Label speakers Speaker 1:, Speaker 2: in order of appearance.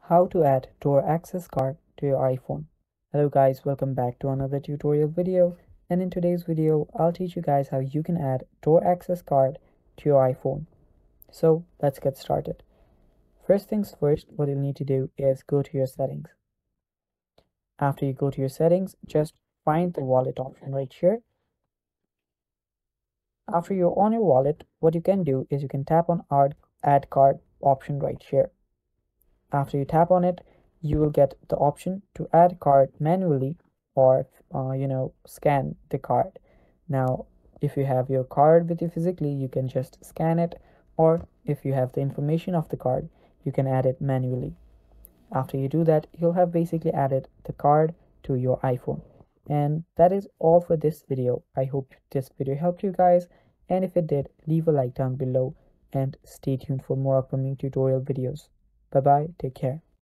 Speaker 1: How to add door access card to your iPhone. Hello guys, welcome back to another tutorial video, and in today's video I'll teach you guys how you can add door access card to your iPhone. So let's get started. First things first, what you'll need to do is go to your settings. After you go to your settings, just find the wallet option right here. After you're on your wallet, what you can do is you can tap on add card option right here. After you tap on it, you will get the option to add card manually or scan the card. Now, if you have your card with you physically, you can just scan it, or if you have the information of the card, you can add it manually. After you do that, you'll have basically added the card to your iPhone. And that is all for this video. I hope this video helped you guys, and if it did, leave a like down below and stay tuned for more upcoming tutorial videos. Bye bye, take care.